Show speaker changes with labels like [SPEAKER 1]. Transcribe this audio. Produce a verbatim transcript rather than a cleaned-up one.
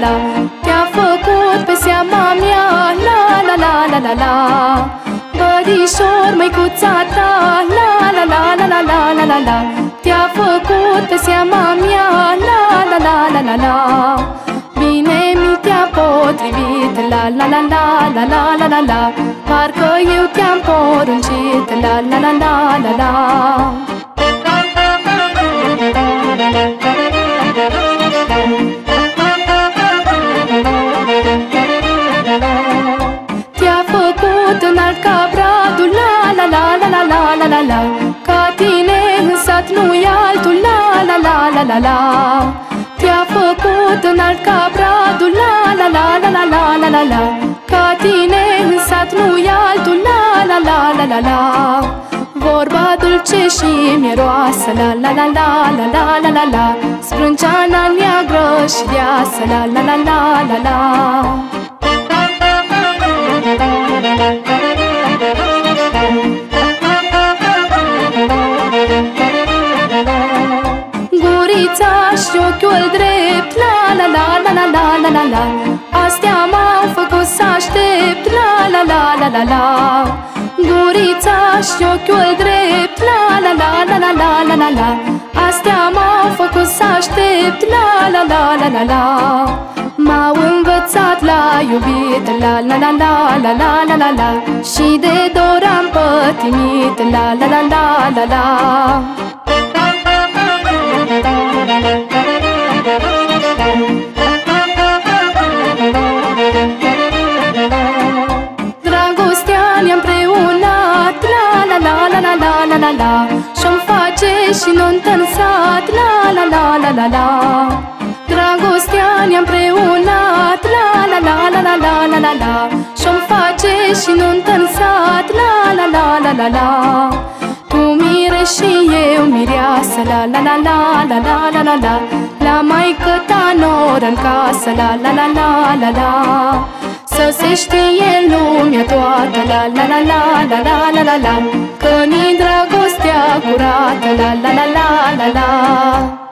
[SPEAKER 1] la. Te-a făcut pe seama mea, la la la la la la. Bărișor, măicuța ta, la la la la la la la la la. Te-a făcut pe seama mea, la la la la la la. Bine mi te-a potrivit, la la la la la la la la la. Parcă eu te-am poruncit, la la la la la la. Te-a făcut înalt ca bradul, la la la la la la la la la. Ca tine în sat nu-i altul, la la la la la la. Te-a făcut înalt ca bradul, la la la la la la la la la. Ca tine în sat nu-i altul, la la la la la la. Vorba dulce și miroasă, la la la la la la la la la. Sprânceana neagră și deasă, la la la la la la. Gurița și ochiul drept, la la la la la la la la la. Astea m-au făcut să aștept, la la la la la la. Gurița și ochiul drept, la la la la la la la la la. Astea m-au făcut să aștept, la la la la la la. M-au învățat la iubit, la la la la la la la la la. Și de dor am pătimit, la la la la la la. Dragostea ne-a împreunat, la la la la la la la la la. Și-o face și nuntă în sat, la la la la la la. Dragostea ne-a împreunat, la la la la la la la la la. Și-o face și nuntă în sat, la la la la la la. Tu mire și eu mireasă, la la la la la la la la la. La maică ta nor în casă, la la la la la la. Să se știe lumea toată, la la la la la la la la la. Că ni dragostea curată, la la la la la la.